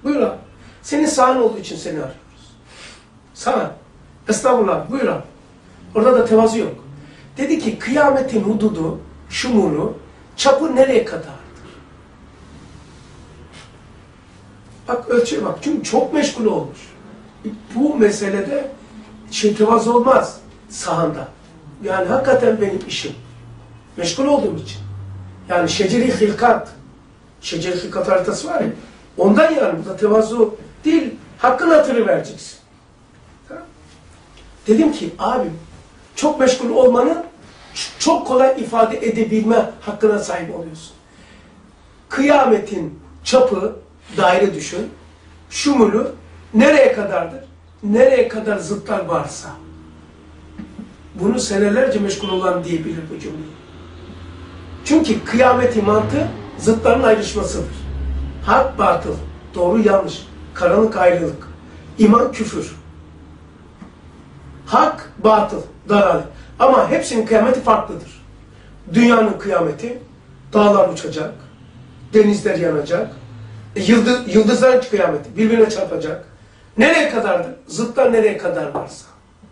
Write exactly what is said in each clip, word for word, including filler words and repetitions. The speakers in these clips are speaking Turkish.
Buyur abi. Senin sağın olduğu için seni arıyoruz. Sana. Estağfurullah. Buyur abi. Orada da tevazu yok. Dedi ki kıyametin hududu, şumulu, çapı nereye kadardır? Bak ölçüye bak. Çünkü çok meşgul olmuş. Bu meselede şey tevazu olmaz sahanda. Yani hakikaten benim işim. Meşgul olduğum için. Yani şeceri hilkat, şeceri hilkat haritası var ya, ondan yani bu da tevazu değil, hakkın hatırı vereceksin. Tamam. Dedim ki abim, çok meşgul olmanı çok kolay ifade edebilme hakkına sahip oluyorsun. Kıyametin çapı, daire düşün, şumulu nereye kadardır? Nereye kadar zıtlar varsa. Bunu senelerce meşgul olan diyebilir bu cümleyi. Çünkü kıyametin mantığı zıtların ayrışmasıdır. Hak, batıl, doğru, yanlış, karanlık, ayrılık, iman, küfür. Hak, batıl, dalalet. Ama hepsinin kıyameti farklıdır. Dünyanın kıyameti, dağlar uçacak, denizler yanacak, yıldız, yıldızların kıyameti birbirine çarpacak. Nereye kadardır? Zıtlar nereye kadar varsa.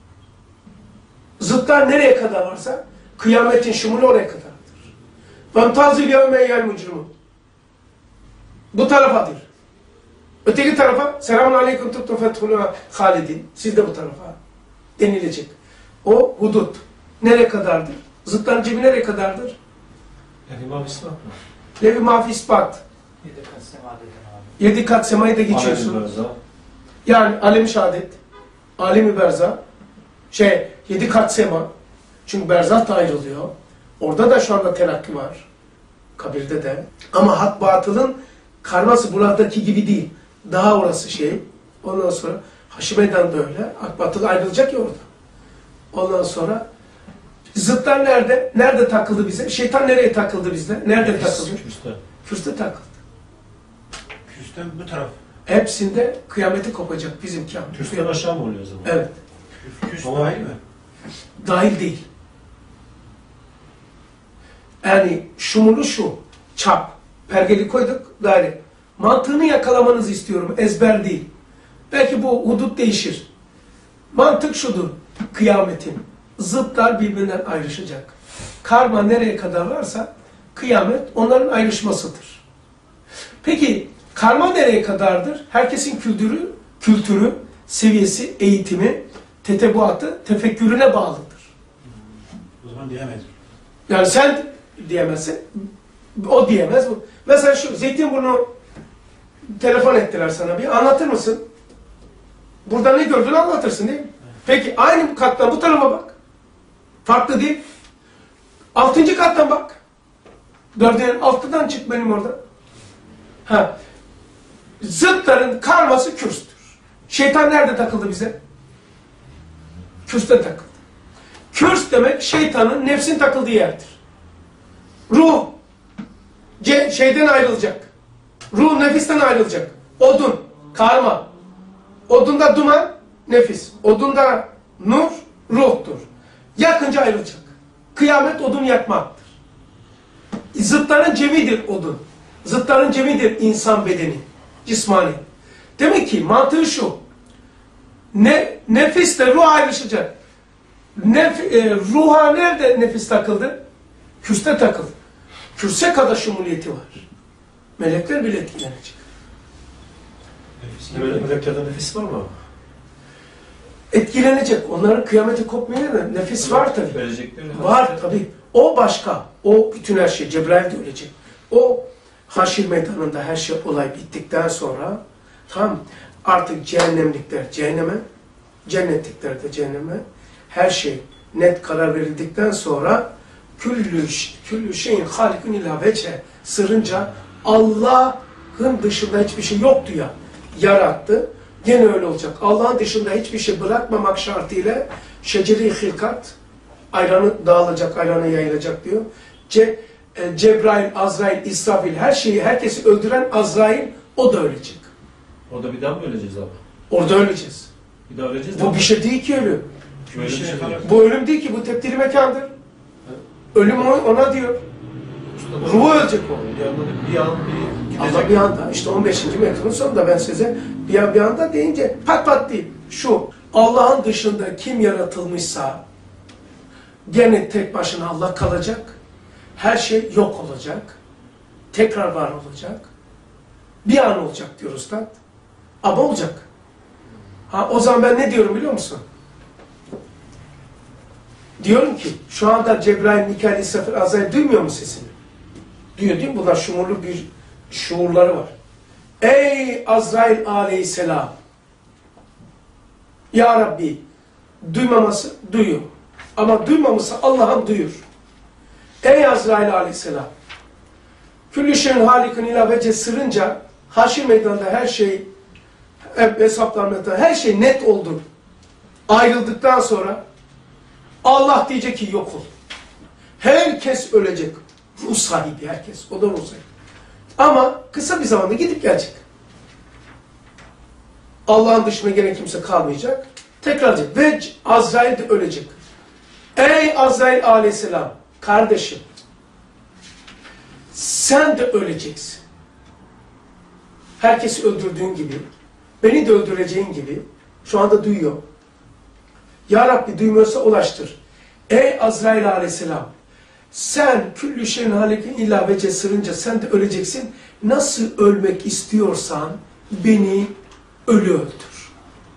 Zıtlar nereye kadar varsa, kıyametin şumulu oraya kadardır. وَمْتَازِ الْيَوْمَ اَيَّ الْمُجْرِمُونَ Bu tarafadır. Öteki tarafa selamun aleyküm tuttum fethulâ halidin. Siz de bu tarafa denilecek. O hudut. Nereye kadardır? Zıtların cebi nereye kadardır? Levi mafi ispat mı? Levi mafi ispat. Yedi kat sema dedin abi. Yedi kat semayı da geçiyorsun. Yani alem-i şehadet, alem-i berza, şey, yedi kat sema. Çünkü berzah da ayrılıyor. Orada da şu anda telakki var. Kabirde de. Ama hak batılın karması buradaki gibi değil. Daha orası şey. Ondan sonra Haşi Meydan da öyle. Hak batıl ayrılacak ya orada. Ondan sonra zıtlar nerede? Nerede takıldı bize? Şeytan nereye takıldı bizde? Nerede Nefis, takıldı? Kürste. Kürste takıldı. Kürsten bu taraf. Hepsinde kıyameti kopacak bizim kâhmet. Kürsten aşağı mı oluyor o zaman? Evet. Kürst dahil mi? Dahil değil. Yani şumulu şu, çap, pergeli koyduk, daire. Mantığını yakalamanızı istiyorum, ezber değil. Belki bu hudut değişir. Mantık şudur, kıyametin. Zıtlar birbirinden ayrışacak. Karma nereye kadar varsa, kıyamet onların ayrışmasıdır. Peki, karma nereye kadardır? Herkesin kültürü, kültürü, seviyesi, eğitimi, tetebuatı, tefekkürüne bağlıdır. O zaman diyemeyiz. Yani sen diyemezsin, o diyemez. Mesela şu Zeytinburnu telefon ettiler sana, bir anlatır mısın? Burada ne gördüğünü anlatırsın değil mi? Peki aynı kattan bu tarafa bak. Farklı değil. Altıncı kattan bak. Dördüncü altıdan çık benim orada. Ha. Zıtların karması kürstür. Şeytan nerede takıldı bize? Kürste takıldı. Kürst demek şeytanın nefsin takıldığı yerdir. Ruh ce, şeyden ayrılacak. Ruh nefisten ayrılacak. Odun, karma. Odunda duman, nefis. Odunda nur, ruhtur. Yakınca ayrılacak. Kıyamet odun yakmaktır. Zıtların cemidir odun. Zıtların cemidir insan bedeni, cismani. Demek ki mantığı şu. Ne, nefisle ruh ayrışacak. Nef, e, ruha nerede nefis takıldı? Kürste takıldı. Kürse kadar şumuliyeti var. Melekler bile etkilenecek. Meleklerde nefis var mı? Etkilenecek. Onların kıyameti kopmayacak da nefis var tabii. Verecekleri Var tabii. O başka. O bütün her şey. Cebrail de ölecek. O Haşir meydanında her şey olay bittikten sonra tam artık cehennemlikler cehenneme, cennetlikler de cehenneme, her şey net karar verildikten sonra küllü, küllü şeyin halikun illa veçe sırrınca Allah'ın dışında hiçbir şey yoktu ya, yarattı. Gene öyle olacak. Allah'ın dışında hiçbir şey bırakmamak şartıyla şeceri hilkat ayranı dağılacak, ayranı yayılacak diyor. Ce, e, Cebrail, Azrail, İsrafil her şeyi, herkesi öldüren Azrail o da ölecek. Orada bir daha mı öleceğiz abi? Orada öleceğiz. Bir daha öleceğiz. Bu bir şey değil ki ölüm. Böyle bir şey değil. Bu ölüm değil ki, bu tebdili mekandır. Ölüm ona diyor. Ruhu ölecek o. Bir an bir Ama bir anda işte on beşinci mektubun sonunda ben size bir, bir anda deyince pat pat değil. Şu Allah'ın dışında kim yaratılmışsa gene tek başına Allah kalacak. Her şey yok olacak. Tekrar var olacak. Bir an olacak diyor Üstad. Ama olacak. Ha, o zaman ben ne diyorum biliyor musun? Diyorum ki şu anda Cebrail, Mikail, İsrafil, Azrail duymuyor mu sesini? Duyuyor değil mi? Bunlar şuurlu bir şuurları var. Ey Azrail aleyhisselam! Ya Rabbi! Duymaması duyuyor. Ama duymaması Allah'ım duyur. Ey Azrail aleyhisselam! Küllü şeyin halikın ilavece sırınca haşir meydanında her şey hesaplanmada her şey net oldu. Ayrıldıktan sonra Allah diyecek ki yok ol. Herkes ölecek. Ruh sahibi herkes. O da ruh sahibi. Ama kısa bir zamanda gidip gelecek. Allah'ın dışında gene kimse kalmayacak. Tekrar gelecek. Ve Azrail de ölecek. Ey Azrail aleyhisselam! Kardeşim, sen de öleceksin. Herkesi öldürdüğün gibi, beni de öldüreceğin gibi, şu anda duyuyor. Ya Rabbi duymuyorsa ulaştır. Ey Azrail aleyhisselam, sen küllü şeyin halikin ilavece sırınca sen de öleceksin. Nasıl ölmek istiyorsan beni ölü öldür.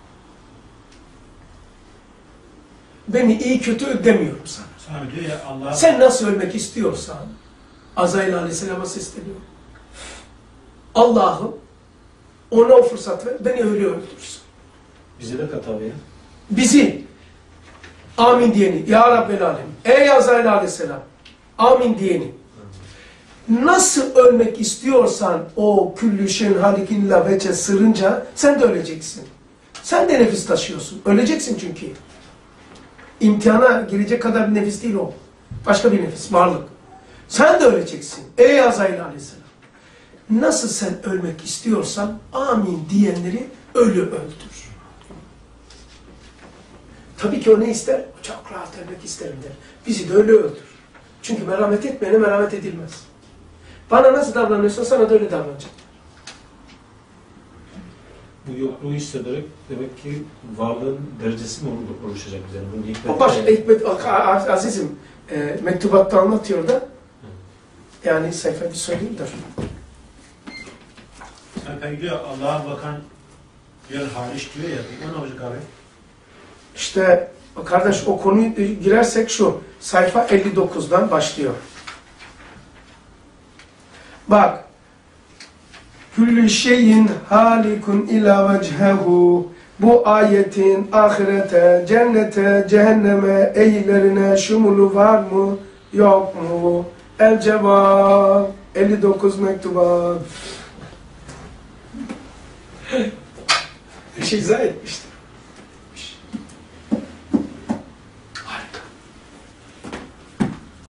Beni iyi kötü demiyorum sana. Sana diyor ya Allah. Sen nasıl ölmek istiyorsan Azrail aleyhisselama sesleniyor. Allah'ım ona o fırsat ver, beni ölü öldürsün. Bize de kat abi ya. Bizi amin diyeni, ya Rabbel alem, ey Azrail aleyhisselam, amin diyeni. Nasıl ölmek istiyorsan o küllü şeyin halikin lavece sırınca sen de öleceksin. Sen de nefis taşıyorsun. Öleceksin çünkü. İmtihana girecek kadar bir nefis değil o. Başka bir nefis, varlık. Sen de öleceksin. Ey Azrail aleyhisselam. Nasıl sen ölmek istiyorsan amin diyenleri ölü öldür. Tabii ki o ne ister? O çok rahat ölmek isterim der. Bizi de ölü öldür. Çünkü merhamet etmeyene merhamet edilmez. Bana nasıl davranıyorsan sana da öyle davranacak. Bu yokluğu hissederek demek ki varlığın derecesi mi oluşacak bize? Bunun hikmeti O baş, Hikmet Azizim e, mektubatta anlatıyor da yani sayfa bir söyleyeyim de. Sen peki diyor Allah'a bakan yer hariç diyor ya. O ne olacak abi? İşte kardeş o konuyu girersek şu sayfa elli dokuzdan başlıyor. Bak. Küllü şeyin halikun ila vecehu. Bu ayetin ahirete, cennete, cehenneme, eğilerine şumulu var mı, yok mu? El cevap. elli dokuz mektubat. Bir şey izah etmiştim.